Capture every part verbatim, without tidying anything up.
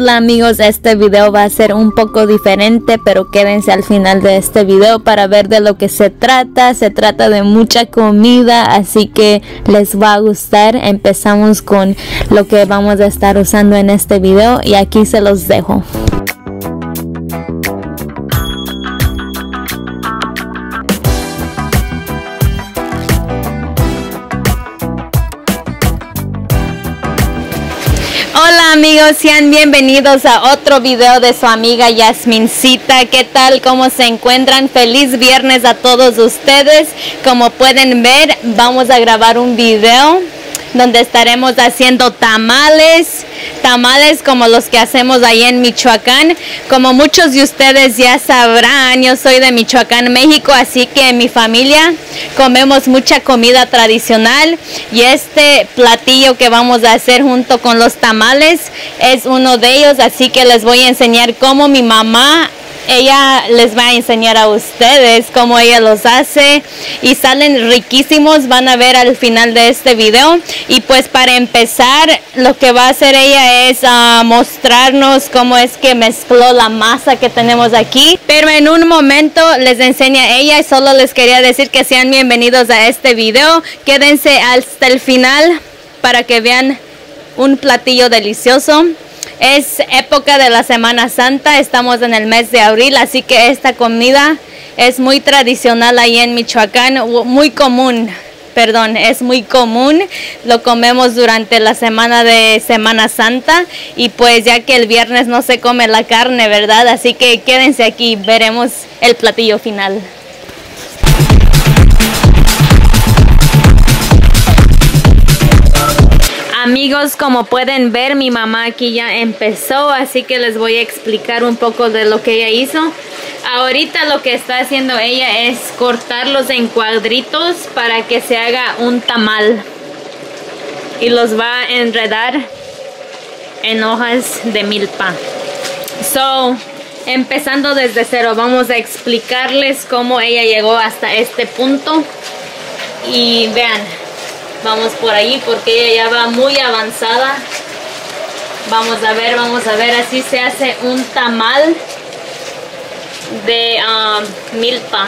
Hola amigos, este video va a ser un poco diferente, pero quédense al final de este video para ver de lo que se trata. Se trata de mucha comida, así que les va a gustar. Empezamos con lo que vamos a estar usando en este video y aquí se los dejo. Hola amigos, sean bienvenidos a otro video de su amiga Yasmincita. ¿Qué tal? ¿Cómo se encuentran? Feliz viernes a todos ustedes. Como pueden ver, vamos a grabar un video donde estaremos haciendo tamales, tamales como los que hacemos ahí en Michoacán. Como muchos de ustedes ya sabrán, yo soy de Michoacán, México, así que en mi familia comemos mucha comida tradicional y este platillo que vamos a hacer junto con los tamales es uno de ellos, así que les voy a enseñar cómo mi mamá ella les va a enseñar a ustedes cómo ella los hace y salen riquísimos. Van a ver al final de este video. Y pues para empezar, lo que va a hacer ella es uh, mostrarnos cómo es que mezcló la masa que tenemos aquí, pero en un momento les enseña ella. Y solo les quería decir que sean bienvenidos a este video. Quédense hasta el final para que vean un platillo delicioso. Es época de la Semana Santa, estamos en el mes de abril, así que esta comida es muy tradicional ahí en Michoacán, muy común, perdón, es muy común. Lo comemos durante la semana de Semana Santa y pues ya que el viernes no se come la carne, ¿verdad? Así que quédense aquí, veremos el platillo final. Amigos, como pueden ver, mi mamá aquí ya empezó, así que les voy a explicar un poco de lo que ella hizo. Ahorita lo que está haciendo ella es cortarlos en cuadritos para que se haga un tamal. Y los va a enredar en hojas de milpa. So, empezando desde cero, vamos a explicarles cómo ella llegó hasta este punto. Y vean. Vamos por ahí porque ella ya va muy avanzada. Vamos a ver, vamos a ver. Así se hace un tamal de um, milpa.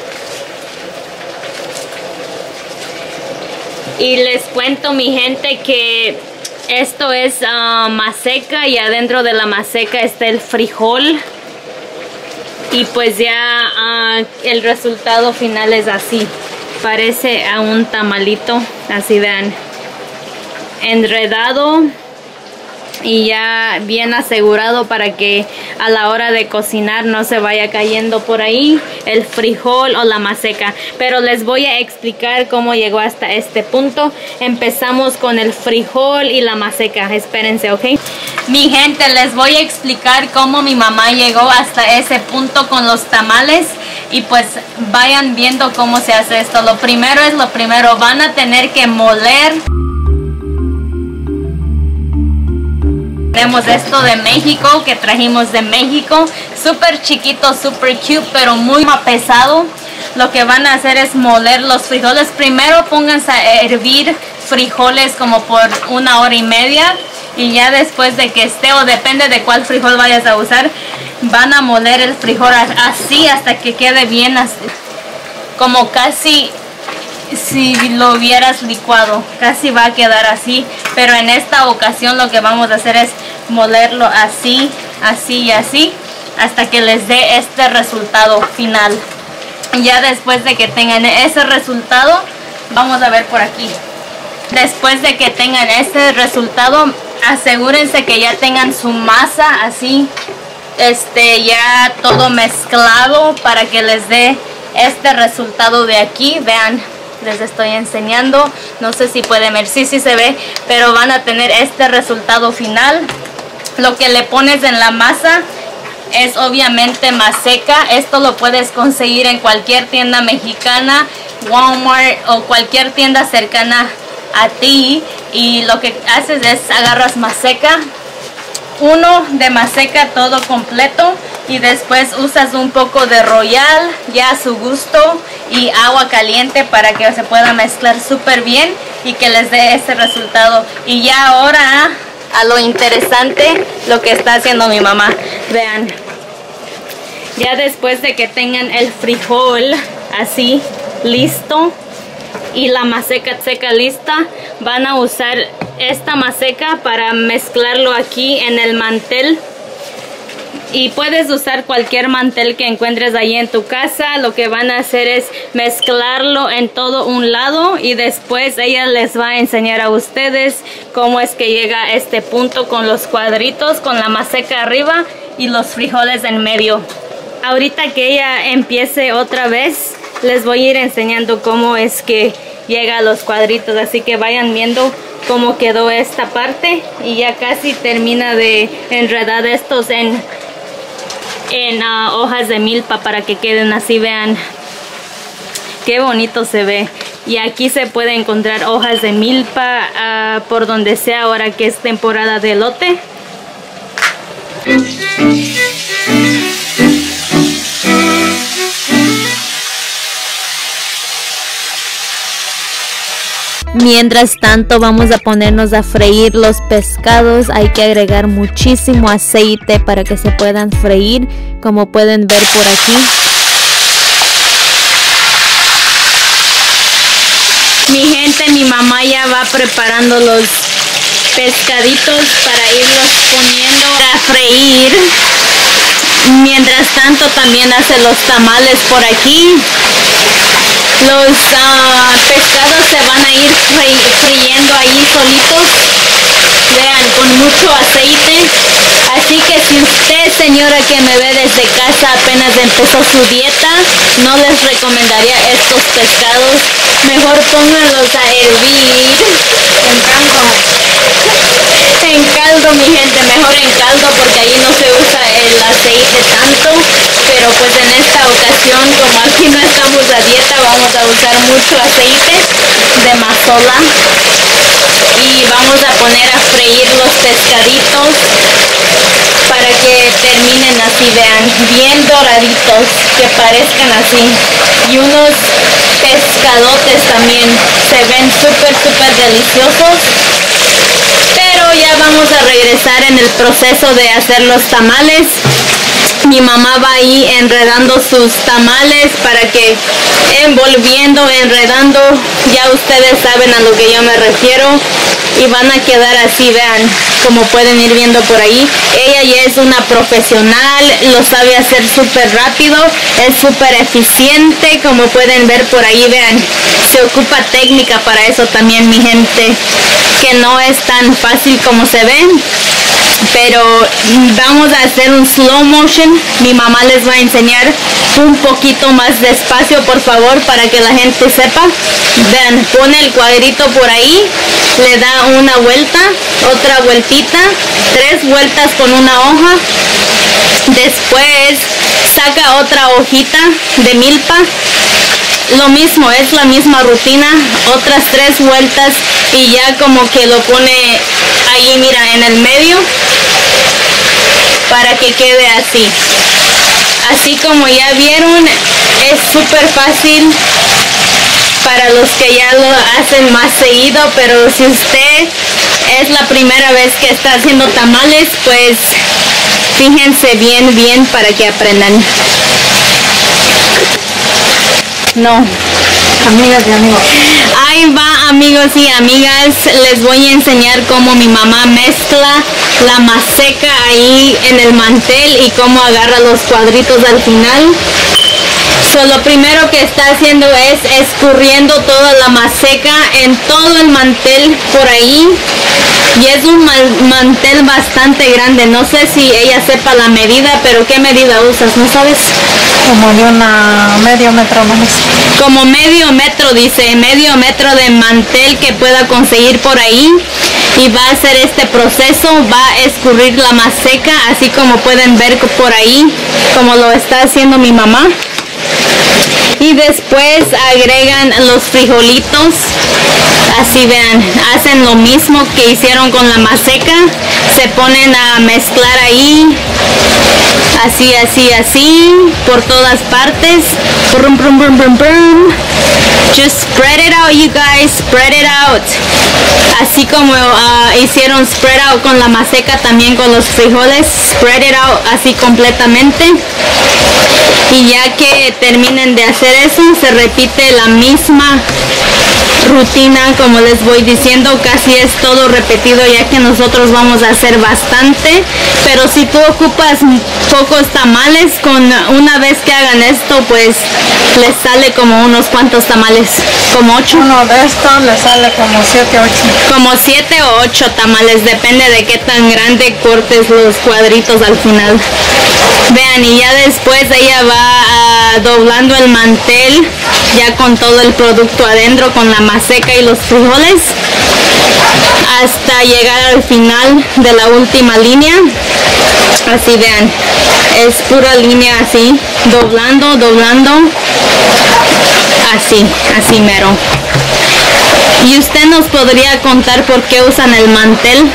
Y les cuento, mi gente, que esto es uh, maseca y adentro de la maseca está el frijol. Y pues ya uh, el resultado final es así. Parece a un tamalito, así vean, enredado y ya bien asegurado para que a la hora de cocinar no se vaya cayendo por ahí el frijol o la maseca. Pero les voy a explicar cómo llegó hasta este punto. Empezamos con el frijol y la maseca, espérense, ¿ok? Mi gente, les voy a explicar cómo mi mamá llegó hasta ese punto con los tamales. Y pues vayan viendo cómo se hace esto. Lo primero es lo primero, van a tener que moler. Tenemos esto de México, que trajimos de México. Súper chiquito, súper cute, pero muy pesado. Lo que van a hacer es moler los frijoles. Primero pónganse a hervir frijoles como por una hora y media. Y ya después de que esté, o depende de cuál frijol vayas a usar, van a moler el frijol así hasta que quede bien, así, como casi si lo hubieras licuado. Casi va a quedar así, pero en esta ocasión lo que vamos a hacer es molerlo así, así y así, hasta que les dé este resultado final. Ya después de que tengan ese resultado, vamos a ver por aquí. Después de que tengan este resultado, asegúrense que ya tengan su masa así, este ya todo mezclado para que les dé este resultado de aquí. Vean, les estoy enseñando, no sé si pueden ver, sí, sí se ve, pero van a tener este resultado final. Lo que le pones en la masa es obviamente maseca. Esto lo puedes conseguir en cualquier tienda mexicana, Walmart o cualquier tienda cercana a ti. Y lo que haces es agarras maseca, uno de maseca todo completo, y después usas un poco de Royal ya a su gusto y agua caliente para que se pueda mezclar súper bien y que les dé ese resultado. Y ya ahora a lo interesante lo que está haciendo mi mamá. Vean, ya después de que tengan el frijol así listo y la maseca seca lista, van a usar esta maseca para mezclarlo aquí en el mantel. Y puedes usar cualquier mantel que encuentres ahí en tu casa. Lo que van a hacer es mezclarlo en todo un lado y después ella les va a enseñar a ustedes cómo es que llega a este punto con los cuadritos, con la maseca arriba y los frijoles en medio. Ahorita que ella empiece otra vez, les voy a ir enseñando cómo es que llega a los cuadritos, así que vayan viendo cómo quedó esta parte y ya casi termina de enredar estos en, en uh, hojas de milpa para que queden así. Vean qué bonito se ve. Y aquí se puede encontrar hojas de milpa uh, por donde sea ahora que es temporada de elote. Mientras tanto vamos a ponernos a freír los pescados. Hay que agregar muchísimo aceite para que se puedan freír, como pueden ver por aquí. Mi gente, mi mamá ya va preparando los pescaditos para irlos poniendo a freír. Mientras tanto también hace los tamales por aquí. Los uh, pescados se van a ir fri friendo ahí solitos, vean, con mucho aceite. Así que si usted, señora que me ve desde casa, apenas empezó su dieta, no les recomendaría estos pescados. Mejor pónganlos a hervir en caldo. En caldo, mi gente, mejor en caldo porque ahí no se usa el aceite tanto. Pero pues en esta ocasión, como aquí no estamos a dieta, vamos a usar mucho aceite de mazola y vamos a poner a freír los pescaditos para que terminen así, vean, bien doraditos, que parezcan así. Y unos pescadotes también se ven súper súper deliciosos. Pero ya vamos a regresar en el proceso de hacer los tamales. Mi mamá va ahí enredando sus tamales para que envolviendo, enredando, ya ustedes saben a lo que yo me refiero, y van a quedar así, vean, como pueden ir viendo por ahí. Ella ya es una profesional, lo sabe hacer súper rápido, es súper eficiente, como pueden ver por ahí, vean, se ocupa técnica para eso también, mi gente, que no es tan fácil como se ven. Pero vamos a hacer un slow motion. Mi mamá les va a enseñar un poquito más despacio, por favor, para que la gente sepa. Vean, pone el cuadrito por ahí, le da una vuelta, otra vueltita, tres vueltas con una hoja. Después saca otra hojita de milpa. Lo mismo, es la misma rutina, otras tres vueltas y ya como que lo pone ahí, mira, en el medio para que quede así. Así como ya vieron, es súper fácil para los que ya lo hacen más seguido, pero si usted es la primera vez que está haciendo tamales, pues fíjense bien, bien para que aprendan. No, amigas y amigos. Ahí va, amigos y amigas. Les voy a enseñar cómo mi mamá mezcla la maseca ahí en el mantel y cómo agarra los cuadritos al final. So, lo primero que está haciendo es escurriendo toda la maseca en todo el mantel por ahí. Y es un mantel bastante grande. No sé si ella sepa la medida, pero ¿qué medida usas? ¿No sabes? Como de una medio metro menos. Como medio metro, dice, medio metro de mantel que pueda conseguir por ahí. Y va a hacer este proceso, va a escurrir la maseca, así como pueden ver por ahí, como lo está haciendo mi mamá. Y después agregan los frijolitos, así vean, hacen lo mismo que hicieron con la maseca, se ponen a mezclar ahí, así, así, así, por todas partes, brum, brum, brum, brum, brum. Just spread it out, you guys, spread it out. Así como uh, hicieron spread out con la maseca, también con los frijoles, spread it out así completamente. Y ya que terminen de hacer eso, se repite la misma rutina, como les voy diciendo, casi es todo repetido, ya que nosotros vamos a hacer bastante. Pero si tú ocupas pocos tamales, con una vez que hagan esto, pues les sale como unos cuantos tamales, como ocho. Uno de estos le sale como siete, ocho. Como siete o ocho tamales, depende de qué tan grande cortes los cuadritos al final. Vean, y ya después ella va uh, doblando el mantel, ya con todo el producto adentro, con la maseca y los frijoles, hasta llegar al final de la última línea. Así vean, es pura línea así, doblando, doblando, así, así mero. ¿Y usted nos podría contar por qué usan el mantel?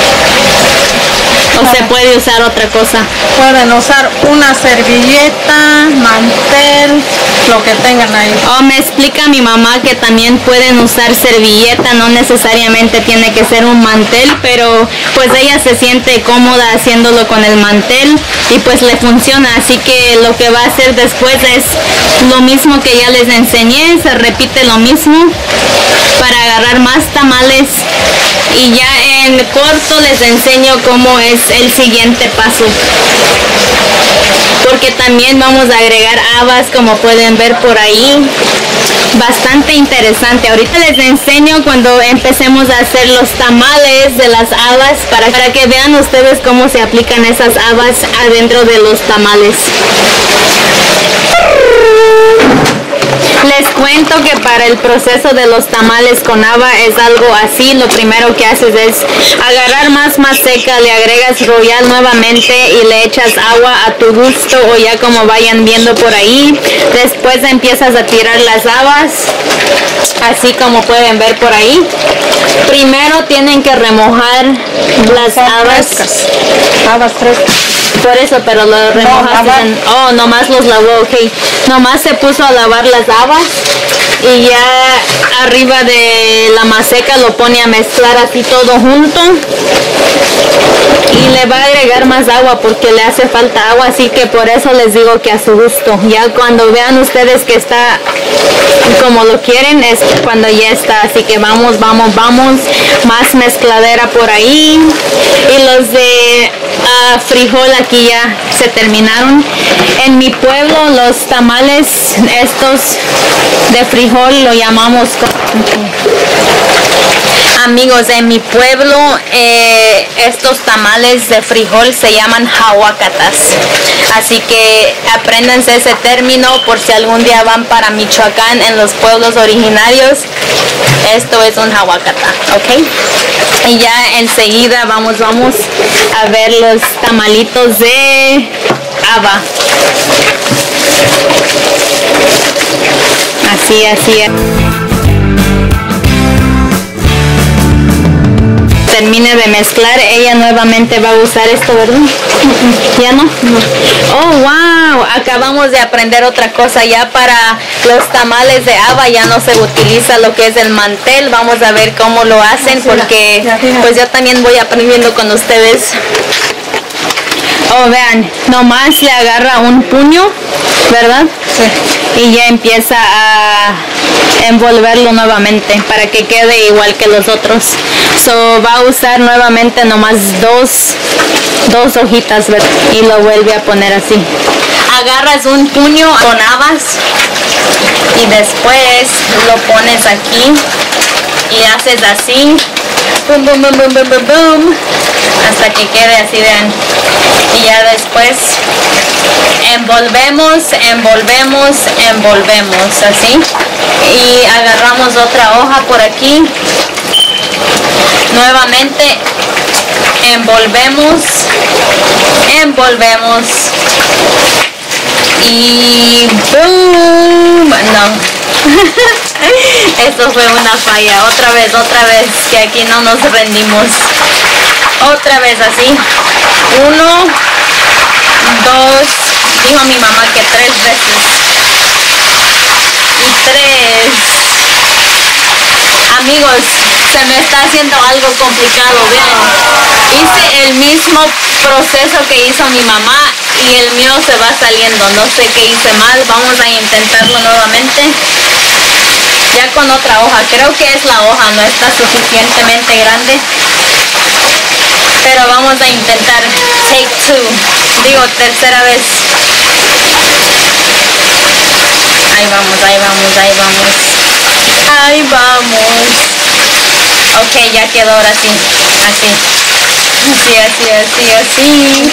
¿O se puede usar otra cosa? Pueden usar una servilleta, mantel, lo que tengan ahí. Oh, me explica mi mamá que también pueden usar servilleta, no necesariamente tiene que ser un mantel, pero pues ella se siente cómoda haciéndolo con el mantel y pues le funciona. Así que lo que va a hacer después es lo mismo que ya les enseñé, se repite lo mismo para agarrar más tamales. Y ya en corto les enseño cómo es el siguiente paso, porque también vamos a agregar habas, como pueden ver por ahí, bastante interesante. Ahorita les enseño cuando empecemos a hacer los tamales de las habas, para, para que vean ustedes cómo se aplican esas habas adentro de los tamales. Les cuento que para el proceso de los tamales con haba es algo así. Lo primero que haces es agarrar más maseca, le agregas royal nuevamente y le echas agua a tu gusto, o ya como vayan viendo por ahí. Después empiezas a tirar las habas, así como pueden ver por ahí. Primero tienen que remojar las habas. Frescas. Habas frescas. Por eso, pero lo remojaste. No, en, oh, nomás los lavó, ok. Nomás se puso a lavar las habas y ya arriba de la maseca lo pone a mezclar así todo junto. Y le va a agregar más agua porque le hace falta agua, así que por eso les digo que a su gusto. Ya cuando vean ustedes que está como lo quieren, es cuando ya está. Así que vamos, vamos, vamos. Más mezcladera por ahí. Y los de uh, frijol aquí ya se terminaron. En mi pueblo los tamales estos de frijol lo llamamos, amigos, en mi pueblo eh, estos tamales de frijol se llaman jahuacatas. Así que apréndanse ese término por si algún día van para Michoacán, en los pueblos originarios. Esto es un jahuacata, ¿ok? Y ya enseguida vamos, vamos a ver los tamalitos de haba. Así, así. Termine de mezclar, ella nuevamente va a usar esto, ¿verdad? ¿Ya no? No. Oh, wow, acabamos de aprender otra cosa. Ya para los tamales de haba ya no se utiliza lo que es el mantel. Vamos a ver cómo lo hacen, porque pues yo también voy aprendiendo con ustedes. Oh, vean, nomás le agarra un puño, ¿verdad? Sí. Y ya empieza a envolverlo nuevamente para que quede igual que los otros. So va a usar nuevamente nomás dos, dos hojitas, ¿verdad? Y lo vuelve a poner así. Agarras un puño con habas y después lo pones aquí y haces así. Boom, boom, boom, boom, boom, boom, boom, hasta que quede así, vean. Y ya después envolvemos, envolvemos, envolvemos así. Y agarramos otra hoja por aquí. Nuevamente envolvemos, envolvemos. Y boom, no. Esto fue una falla. Otra vez, otra vez, que aquí no nos rendimos. Otra vez así. Uno, dos, dijo mi mamá que tres veces. y tres. Amigos, se me está haciendo algo complicado, vean. Hice el mismo proceso que hizo mi mamá y el mío se va saliendo. No sé qué hice mal, vamos a intentarlo nuevamente. Ya con otra hoja, creo que es la hoja, no está suficientemente grande. Pero vamos a intentar take two, digo tercera vez. Ahí vamos, ahí vamos, ahí vamos. Ahí vamos. Ok, ya quedó ahora sí. Así. Así, así, así, así.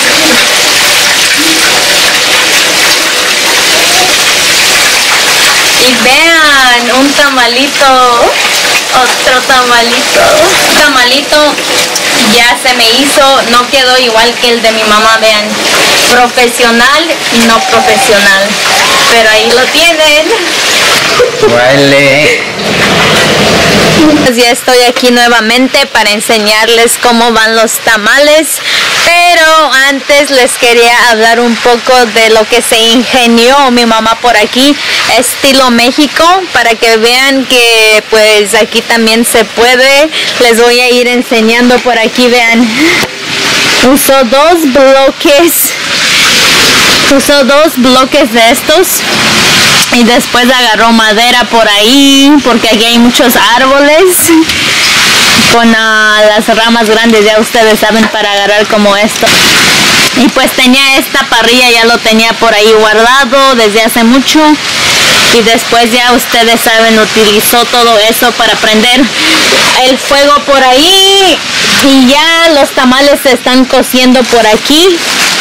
Y vean, un tamalito. Otro tamalito. Un tamalito ya se me hizo. No quedó igual que el de mi mamá, vean. Profesional, no profesional. Pero ahí lo tienen. Huele. Pues ya estoy aquí nuevamente para enseñarles cómo van los tamales, pero antes les quería hablar un poco de lo que se ingenió mi mamá por aquí, estilo México, para que vean que pues aquí también se puede. Les voy a ir enseñando por aquí, vean. Usó dos bloques, usó dos bloques de estos. Y después agarró madera por ahí, porque aquí hay muchos árboles con uh, las ramas grandes, ya ustedes saben, para agarrar como esto. Y pues tenía esta parrilla, ya lo tenía por ahí guardado desde hace mucho. Y después ya ustedes saben, utilizó todo eso para prender el fuego por ahí. Y ya los tamales se están cociendo por aquí.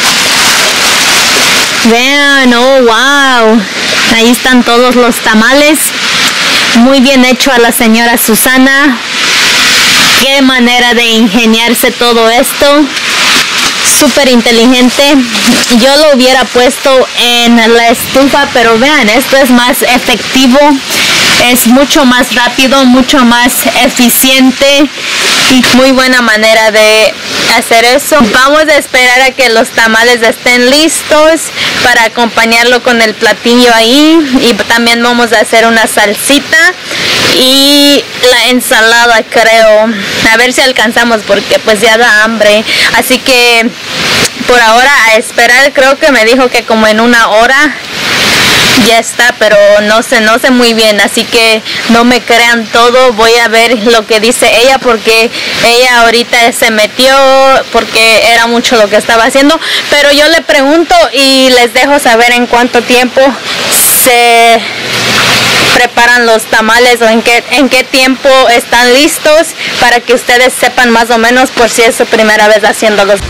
Vean, oh wow, ahí están todos los tamales. Muy bien hecho a la señora Susana. Qué manera de ingeniarse todo esto. Súper inteligente. Yo lo hubiera puesto en la estufa, pero vean, esto es más efectivo. Es mucho más rápido, mucho más eficiente y muy buena manera de hacer eso. Vamos a esperar a que los tamales estén listos para acompañarlo con el platillo ahí, y también vamos a hacer una salsita y la ensalada, creo. A ver si alcanzamos porque pues ya da hambre. Así que por ahora a esperar. Creo que me dijo que como en una hora ya está, pero no sé, no sé muy bien, así que no me crean todo. Voy a ver lo que dice ella, porque ella ahorita se metió porque era mucho lo que estaba haciendo, pero yo le pregunto y les dejo saber en cuánto tiempo se preparan los tamales o en qué, en qué tiempo están listos, para que ustedes sepan más o menos por si es su primera vez haciéndolos.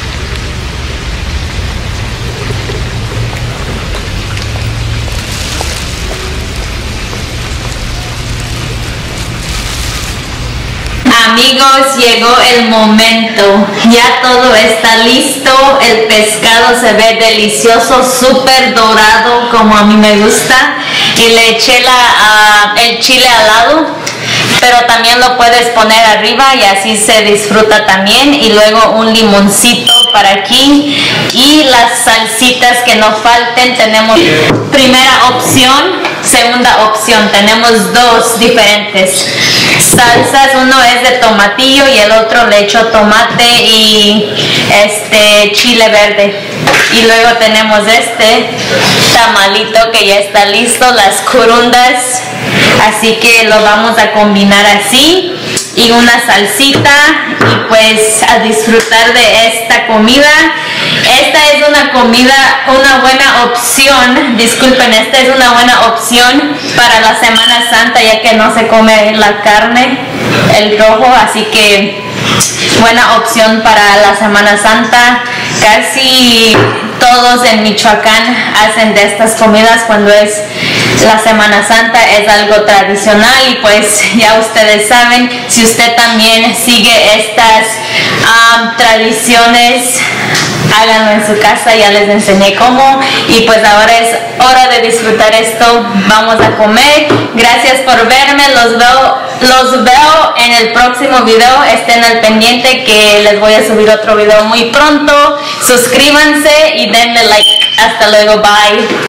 Amigos, llegó el momento. Ya todo está listo. El pescado se ve delicioso, súper dorado, como a mí me gusta. Y le eché la, uh, el chile al lado, pero también lo puedes poner arriba y así se disfruta también. Y luego un limoncito para aquí. Y las salsitas que no falten. Tenemos primera opción, segunda opción. Tenemos dos diferentes salsas. Uno es de tomatillo y el otro le echo tomate y este chile verde. Y luego tenemos este tamalito que ya está listo, las corundas. Así que lo vamos a combinar así. Y una salsita, y pues a disfrutar de esta comida. Esta es una comida, una buena opción, disculpen, esta es una buena opción para la Semana Santa, ya que no se come la carne, el rojo, así que buena opción para la Semana Santa. Casi todos en Michoacán hacen de estas comidas cuando es la Semana Santa, es algo tradicional. Y pues ya ustedes saben, si usted también sigue estas um, tradiciones, háganlo en su casa, ya les enseñé cómo. Y pues ahora es hora de disfrutar esto. Vamos a comer. Gracias por verme, los veo, los veo en el próximo video. Estén al pendiente que les voy a subir otro video muy pronto. Suscríbanse y denle like. Hasta luego, bye.